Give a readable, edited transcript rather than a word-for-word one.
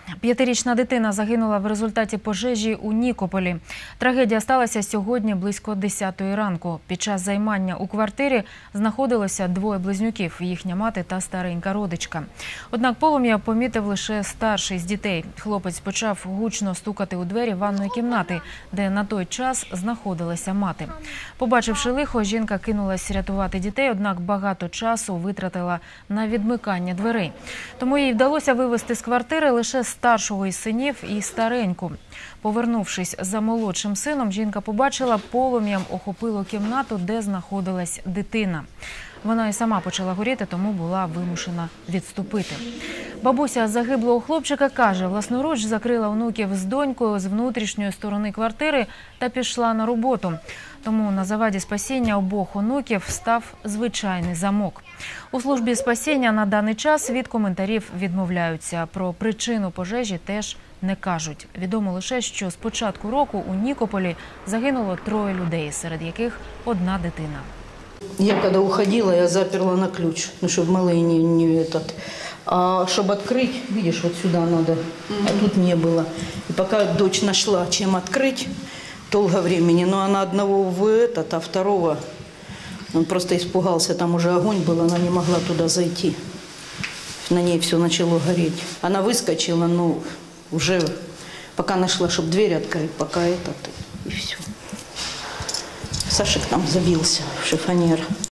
5-річна дитина загинула в результаті пожежі у Нікополі. Трагедія сталася сьогодні близько 10-ї ранку. Під час займання у квартирі знаходилося двоє близнюків – їхня мати та старенька родичка. Однак полум'я помітив лише старший з дітей. Хлопець почав гучно стукати у двері ванної кімнати, де на той час знаходилася мати. Побачивши лихо, жінка кинулась рятувати дітей, однак багато часу витратила на відмикання дверей. Тому їй вдалося вивести з квартири лише старшого із синів і стареньку. Повернувшись за молодшим сином, жінка побачила, полум'ям охопило кімнату, де знаходилась дитина. Вона і сама почала горіти, тому була вимушена відступити. Бабуся загиблого хлопчика каже, власноруч закрила онуків з донькою з внутрішньої сторони квартири та пішла на роботу. Тому на заваді спасіння обох онуків став звичайний замок. У службі спасіння на даний час від коментарів відмовляються. Про причину пожежі теж не кажуть. Відомо лише, що з початку року у Нікополі загинуло 3 людей, серед яких одна дитина. Я когда уходила, я заперла на ключ, ну, чтобы малые не этот. А чтобы открыть, видишь, вот сюда надо, а тут не было. И пока дочь нашла, чем открыть, долго времени, но она одного в этот, а второго, он просто испугался, там уже огонь был, она не могла туда зайти. На ней все начало гореть. Она выскочила, ну, уже пока нашла, чтобы дверь открыть, пока этот, и все. Сашик там забился в шифонер.